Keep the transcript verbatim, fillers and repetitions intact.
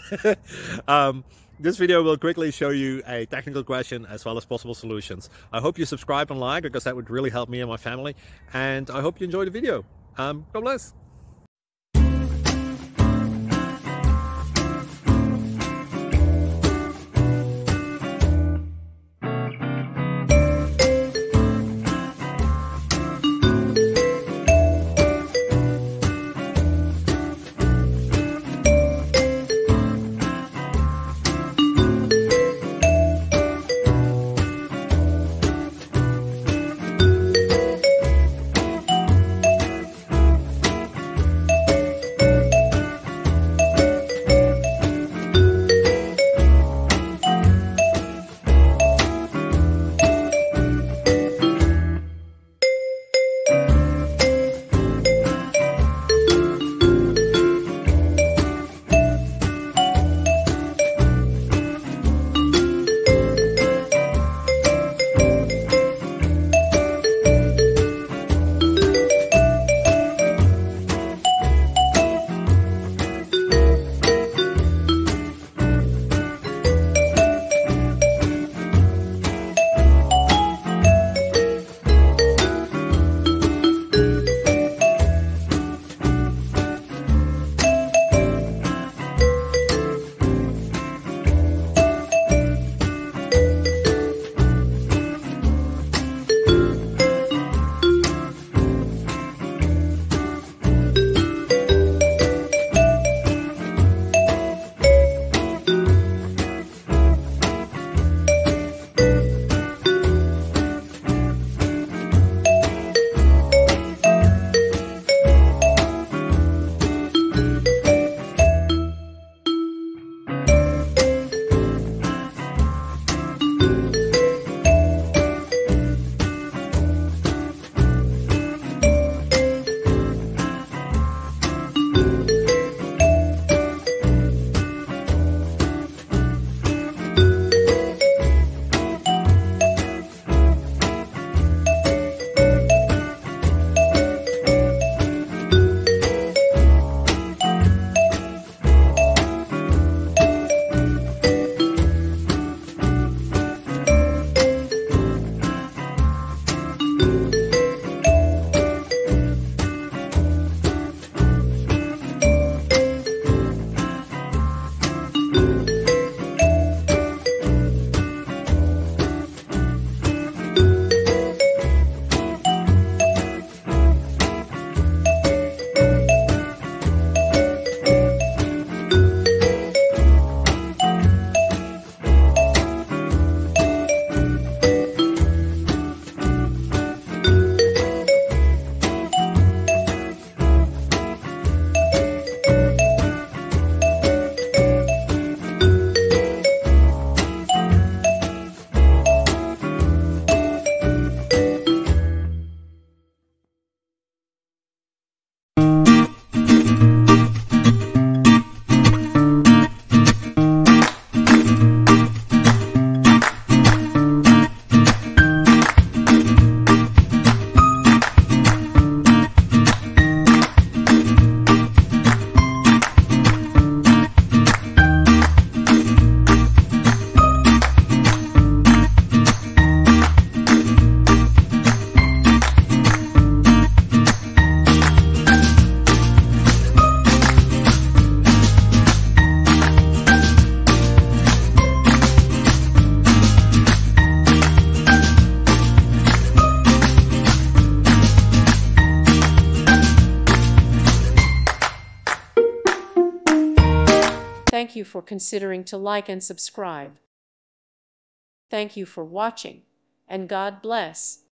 um, this video will quickly show you a technical question as well as possible solutions. I hope you subscribe and like, because that would really help me and my family. And I hope you enjoy the video. Um, God bless. Thank you for considering to like and subscribe. Thank you for watching, and God bless.